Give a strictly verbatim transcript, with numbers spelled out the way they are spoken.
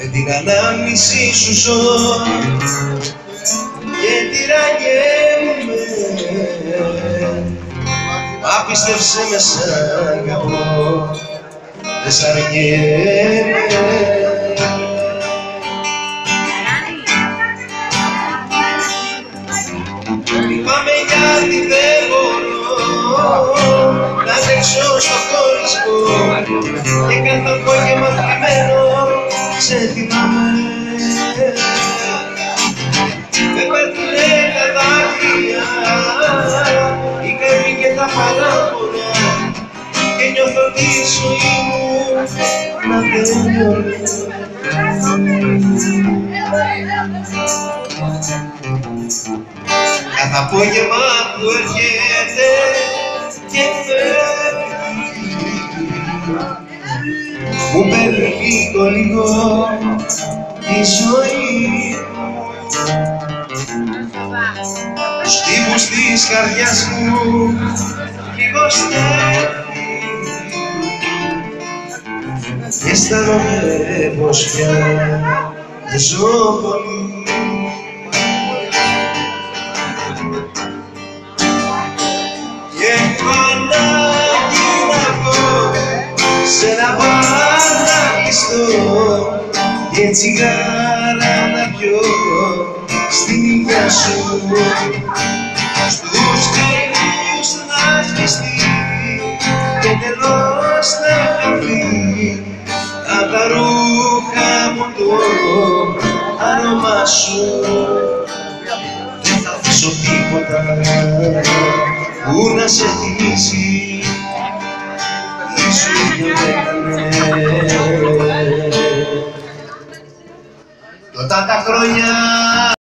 την ανάμνηση σου ζω και τυραννιέμαι. Μα πίστεψε με σ' αγαπώ, δεν σ' αρνιέμαι. Λυπάμαι γιατί δεν μπορώ να τρέξω στο χωρισμό και κάθε απόγευμα θλιμμένο σε θυμάμαι. Με πέφτουνε τα δάκρυα, η καρδιά και τα παράπονα και νιώθω τη ζωή μου να τελειώνει. Κάθε απόγευμα που έρχεται και φεύγει μου παίρνει λίγο λίγο τη ζωή. Τους τύπους της καρδιάς μου λιγοστεύει και αισθάνομαι πως πια δεν ζω πολύ. Και έχω ανάγκη να βγω σε ένα μπαρ να κλειστώ και τσιγάρα να πιω στην υγεία σου. Στους καημούς να σβηστεί και τελώς να χαθεί απ' τα ρούχα μου το άρωμά σου. Δεν θα αφήσω τίποτα που να σε θυμίσει τι σου έκανε τότε τα χρόνια.